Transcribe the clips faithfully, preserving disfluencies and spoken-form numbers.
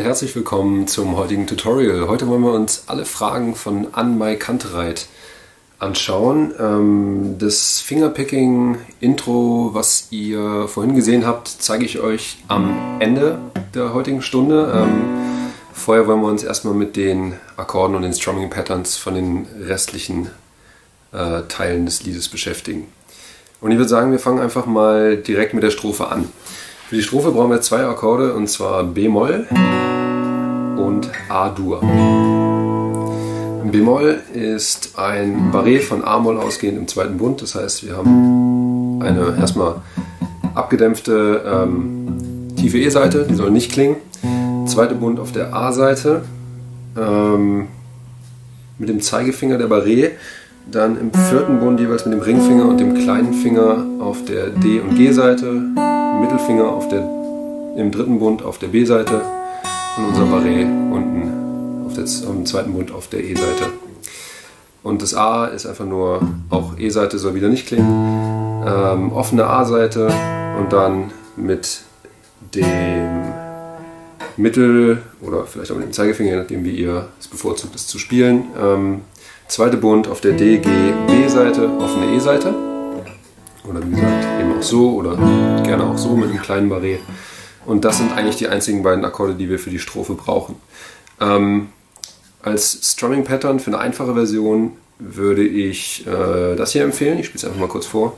herzlich willkommen zum heutigen Tutorial. Heute wollen wir uns alle Fragen von Ann-Mai Kantereit anschauen. Das Fingerpicking-Intro, was ihr vorhin gesehen habt, zeige ich euch am Ende der heutigen Stunde. Vorher wollen wir uns erstmal mit den Akkorden und den Strumming Patterns von den restlichen Teilen des Liedes beschäftigen. Und ich würde sagen, wir fangen einfach mal direkt mit der Strophe an. Für die Strophe brauchen wir zwei Akkorde, und zwar B-Moll und A-Dur. B-Moll ist ein Barré von A-Moll ausgehend im zweiten Bund, das heißt, wir haben eine erstmal abgedämpfte ähm, tiefe E-Seite, die soll nicht klingen. Zweite Bund auf der A-Seite ähm, mit dem Zeigefinger der Barré. Dann im vierten Bund jeweils mit dem Ringfinger und dem kleinen Finger auf der D- und G-Seite, Mittelfinger auf der, im dritten Bund auf der B-Seite und unser Barré unten auf, der, auf dem zweiten Bund auf der E-Seite. Und das A ist einfach nur, auch E-Seite soll wieder nicht klingen, ähm, offene A-Seite und dann mit dem Mittel- oder vielleicht auch mit dem Zeigefinger, je nachdem wie ihr es bevorzugt, es zu spielen, ähm, zweite Bund auf der D, G, B-Seite, offene E-Seite. Oder wie gesagt, eben auch so oder gerne auch so mit einem kleinen Barré. Und das sind eigentlich die einzigen beiden Akkorde, die wir für die Strophe brauchen. Ähm, als Strumming Pattern für eine einfache Version würde ich äh, das hier empfehlen. Ich spiele es einfach mal kurz vor.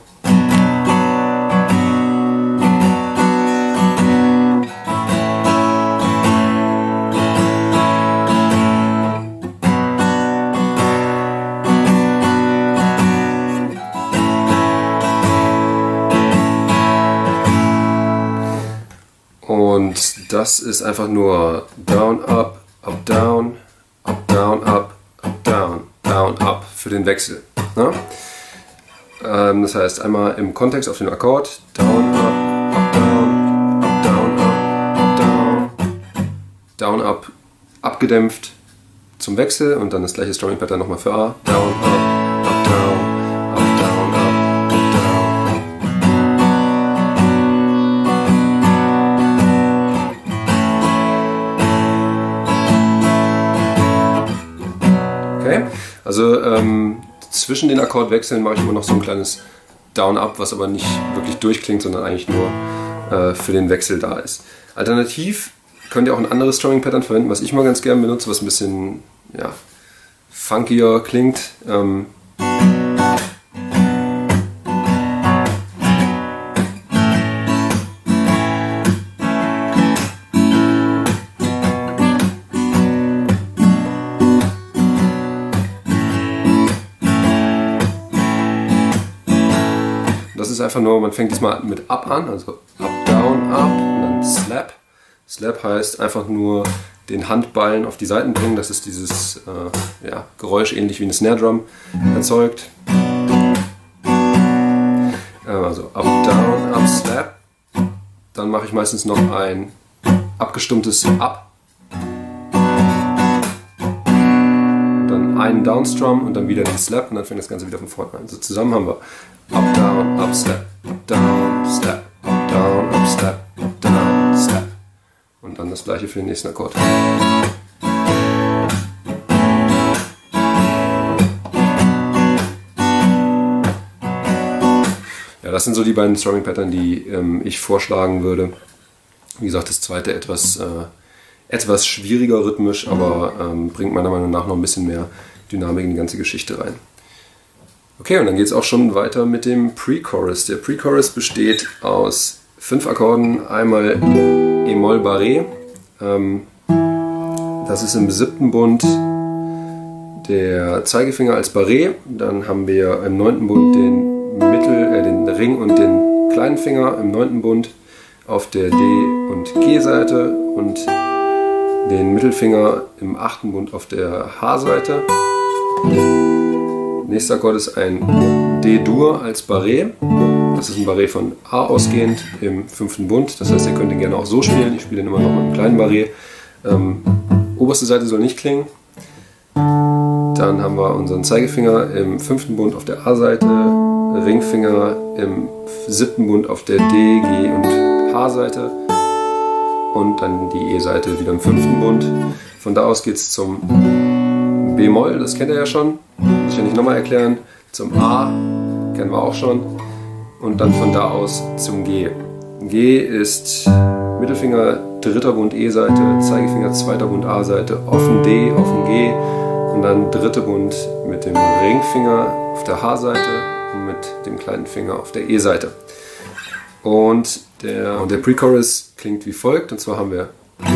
Und das ist einfach nur down, up, up, down, up, down, up, up, down, down, up für den Wechsel. Ne? Ähm, das heißt einmal im Kontext auf den Akkord, down, up, up, down, up, down, up, up, down, down, up, abgedämpft zum Wechsel und dann das gleiche Strumming Pattern nochmal für A, down, up, up, down, up, down, up, up, down. Okay, also ähm, zwischen den Akkordwechseln mache ich immer noch so ein kleines Down-Up, was aber nicht wirklich durchklingt, sondern eigentlich nur äh, für den Wechsel da ist. Alternativ könnt ihr auch ein anderes Strumming-Pattern verwenden, was ich mal ganz gerne benutze, was ein bisschen ja, funkier klingt. Ähm, Das ist einfach nur, man fängt diesmal mit Up an, also Up, Down, Up und dann Slap. Slap heißt einfach nur den Handballen auf die Seiten bringen, dass es dieses äh, ja, Geräusch ähnlich wie eine Snare Drum erzeugt. Äh, also Up, Down, Up, Slap. Dann mache ich meistens noch ein abgestummtes Up. Dann einen Downstrum und dann wieder den Slap und dann fängt das Ganze wieder von vorne an. Also zusammen haben wir Up, Down, Up, Slap, Up, Down, Slap, Up, Down, Up, Slap, Up, Down, Slap. Und dann das gleiche für den nächsten Akkord. Ja, das sind so die beiden Strumming Pattern, die ähm, ich vorschlagen würde. Wie gesagt, das zweite etwas, äh, etwas schwieriger rhythmisch, aber ähm, bringt meiner Meinung nach noch ein bisschen mehr Dynamik in die ganze Geschichte rein. Okay, und dann geht es auch schon weiter mit dem Pre-Chorus. Der Pre-Chorus besteht aus fünf Akkorden, einmal E-Moll Barré. Ähm, das ist im siebten Bund der Zeigefinger als Barré. Dann haben wir im neunten Bund den, Mittel, äh, den Ring und den kleinen Finger im neunten Bund auf der D- und G-Seite und den Mittelfinger im achten Bund auf der H-Seite. Nächster Akkord ist ein D-Dur als Barré. Das ist ein Barré von A ausgehend im fünften Bund. Das heißt, ihr könnt ihn gerne auch so spielen. Ich spiele ihn immer noch mit einem kleinen Barré. Ähm, oberste Seite soll nicht klingen. Dann haben wir unseren Zeigefinger im fünften Bund auf der A-Seite, Ringfinger im siebten Bund auf der D-, G- und H-Seite. und dann die E-Seite wieder im fünften Bund. Von da aus geht es zum B-Moll, das kennt ihr ja schon, muss ich ja nicht nochmal erklären, zum A, kennen wir auch schon, und dann von da aus zum G. G ist Mittelfinger, dritter Bund E-Seite, Zeigefinger, zweiter Bund A-Seite, offen D, offen G und dann dritter Bund mit dem Ringfinger auf der H-Seite und mit dem kleinen Finger auf der E-Seite. Und der, und der Pre-Chorus klingt wie folgt, und zwar haben wir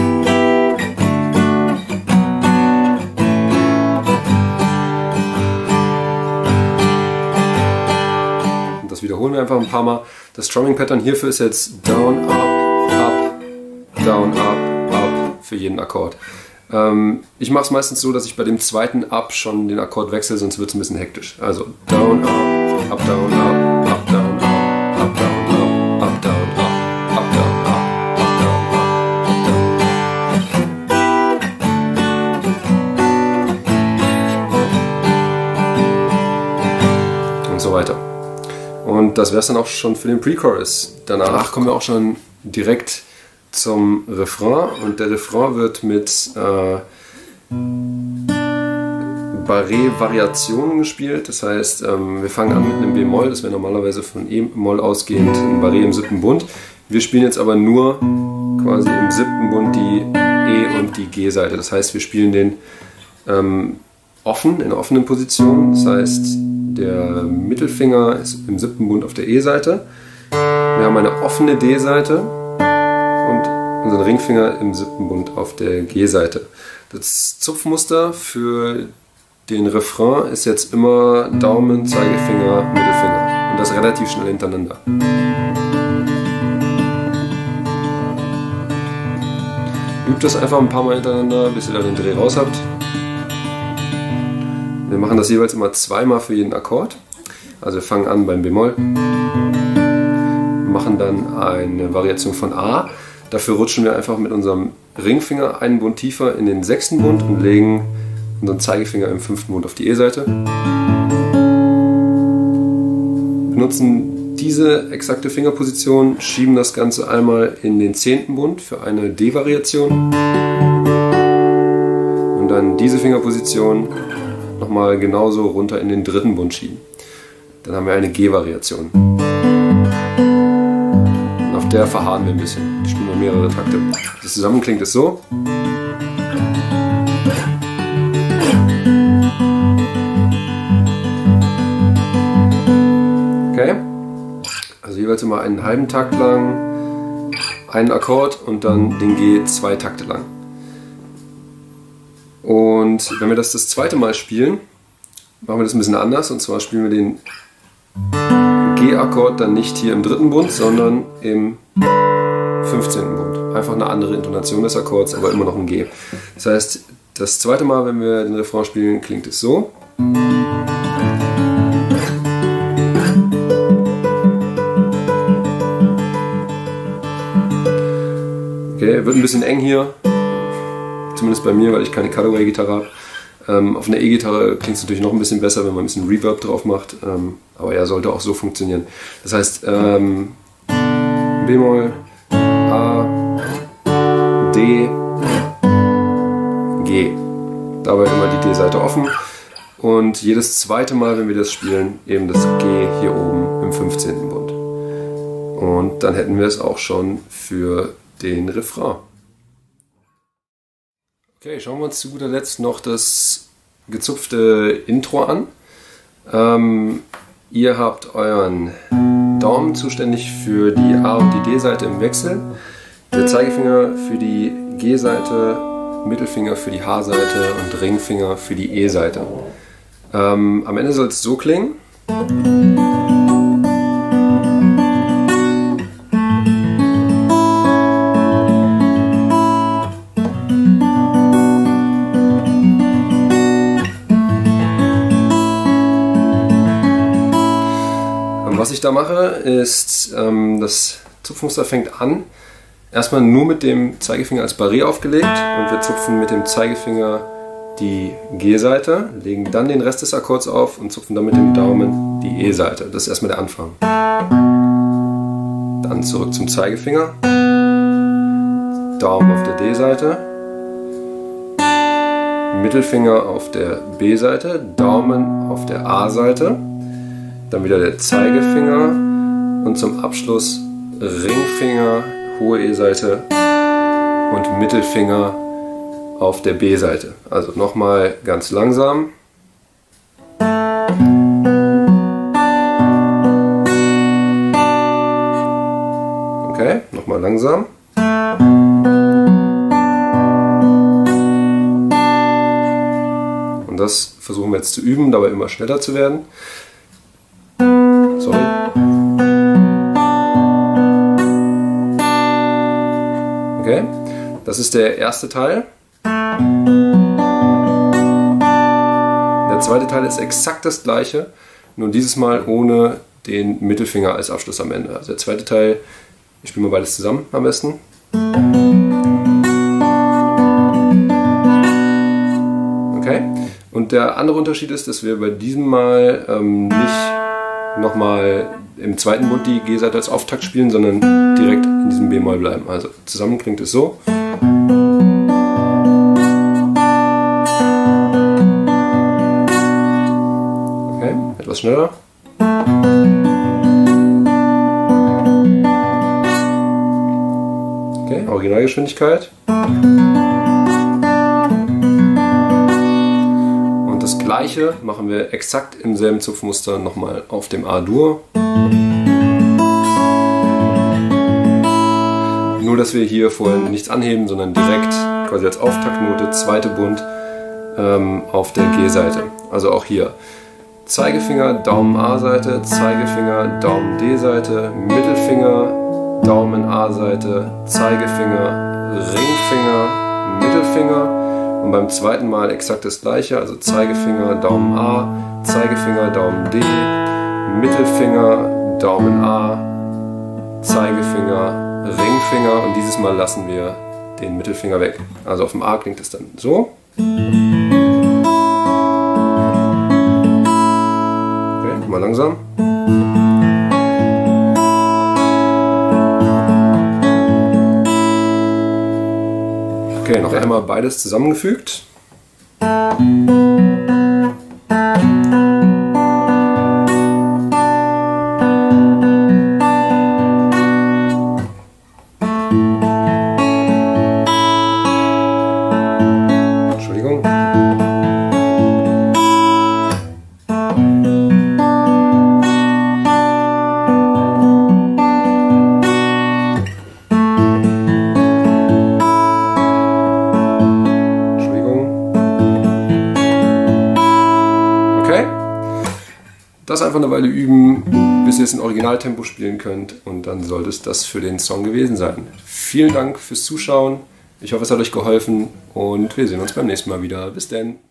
und das wiederholen wir einfach ein paar Mal. Das Strumming-Pattern hierfür ist jetzt Down, Up, Up, Down, Up, Up für jeden Akkord. Ähm, ich mache es meistens so, dass ich bei dem zweiten Up schon den Akkord wechsle, sonst wird es ein bisschen hektisch. Also Down, Up, Up, Down, Up, Up, Down, Up, Up, Down, Up, Up, Down, Up, Up, Down, Up, Up, Down, Up, Up. Und so weiter. Und das wäre es dann auch schon für den Pre-Chorus. Danach kommen wir auch schon direkt zum Refrain, und der Refrain wird mit äh, Barré-Variationen gespielt. Das heißt, ähm, wir fangen an mit einem B-Moll, das wäre normalerweise von E-Moll ausgehend ein Barré im siebten Bund. Wir spielen jetzt aber nur quasi im siebten Bund die E- und die G-Seite. Das heißt, wir spielen den ähm, offen, in einer offenen Position. Das heißt, der Mittelfinger ist im siebten Bund auf der E-Seite. Wir haben eine offene D-Seite und unseren Ringfinger im siebten Bund auf der G-Seite. Das Zupfmuster für den Refrain ist jetzt immer Daumen, Zeigefinger, Mittelfinger. Und das relativ schnell hintereinander. Übt das einfach ein paar Mal hintereinander, bis ihr da den Dreh raus habt. Wir machen das jeweils immer zweimal für jeden Akkord. Also wir fangen an beim B-Moll, machen dann eine Variation von A. Dafür rutschen wir einfach mit unserem Ringfinger einen Bund tiefer in den sechsten Bund und legen unseren Zeigefinger im fünften Bund auf die E-Seite. Benutzen diese exakte Fingerposition, schieben das Ganze einmal in den zehnten Bund für eine D-Variation und dann diese Fingerposition nochmal genauso runter in den dritten Bund schieben. Dann haben wir eine G-Variation. Und auf der verharren wir ein bisschen. Die spielen wir mehrere Takte. Das zusammen klingt es so. Okay. Also jeweils immer einen halben Takt lang, einen Akkord und dann den G zwei Takte lang. Und wenn wir das das zweite Mal spielen, machen wir das ein bisschen anders. Und zwar spielen wir den G-Akkord dann nicht hier im dritten Bund, sondern im fünfzehnten Bund. Einfach eine andere Intonation des Akkords, aber immer noch ein G. Das heißt, das zweite Mal, wenn wir den Refrain spielen, klingt es so. Okay, wird ein bisschen eng hier. Zumindest bei mir, weil ich keine Cutaway-Gitarre habe. Ähm, auf einer E-Gitarre klingt es natürlich noch ein bisschen besser, wenn man ein bisschen Reverb drauf macht. Ähm, aber ja, sollte auch so funktionieren. Das heißt, ähm, B-Moll, A, D, G. Dabei immer die D-Seite offen. Und jedes zweite Mal, wenn wir das spielen, eben das G hier oben im fünfzehnten Bund. Und dann hätten wir es auch schon für den Refrain. Okay, schauen wir uns zu guter Letzt noch das gezupfte Intro an. Ähm, ihr habt euren Daumen zuständig für die A- und die D-Seite im Wechsel, der Zeigefinger für die G-Seite, Mittelfinger für die H-Seite und Ringfinger für die E-Seite. Ähm, am Ende soll es so klingen. Was ich da mache, ist, ähm, das Zupfmuster fängt an, erstmal nur mit dem Zeigefinger als Barré aufgelegt und wir zupfen mit dem Zeigefinger die G-Seite, legen dann den Rest des Akkords auf und zupfen dann mit dem Daumen die E-Seite. Das ist erstmal der Anfang. Dann zurück zum Zeigefinger. Daumen auf der D-Seite, Mittelfinger auf der B-Seite, Daumen auf der A-Seite, dann wieder der Zeigefinger und zum Abschluss Ringfinger, hohe E-Seite und Mittelfinger auf der B-Seite. Also nochmal ganz langsam. Okay, nochmal langsam. Und das versuchen wir jetzt zu üben, dabei immer schneller zu werden. Sorry. Okay, das ist der erste Teil. Der zweite Teil ist exakt das gleiche, nur dieses Mal ohne den Mittelfinger als Abschluss am Ende. Also der zweite Teil, ich spiele mal beides zusammen am besten. Okay, und der andere Unterschied ist, dass wir bei diesem Mal ähm, nicht nochmal im zweiten Bund die G-Seite als Auftakt spielen, sondern direkt in diesem B-Moll bleiben. Also zusammen klingt es so. Okay, etwas schneller. Okay, Originalgeschwindigkeit. Und das gleiche machen wir exakt im selben Zupfmuster nochmal auf dem A-Dur. Nur, dass wir hier vorher nichts anheben, sondern direkt quasi als Auftaktnote, zweite Bund ähm, auf der G-Seite. Also auch hier Zeigefinger, Daumen A-Seite, Zeigefinger, Daumen D-Seite, Mittelfinger, Daumen A-Seite, Zeigefinger, Ringfinger, Mittelfinger und beim zweiten Mal exakt das gleiche, also Zeigefinger, Daumen A, Zeigefinger, Daumen D, Mittelfinger, Daumen A, Zeigefinger, Ringfinger und dieses Mal lassen wir den Mittelfinger weg. Also auf dem A klingt es dann so. Okay, mal langsam. Okay, noch einmal beides zusammengefügt. Entschuldigung. Das einfach eine Weile üben, bis ihr es in Originaltempo spielen könnt und dann sollte es das für den Song gewesen sein. Vielen Dank fürs Zuschauen, ich hoffe es hat euch geholfen und wir sehen uns beim nächsten Mal wieder. Bis dann!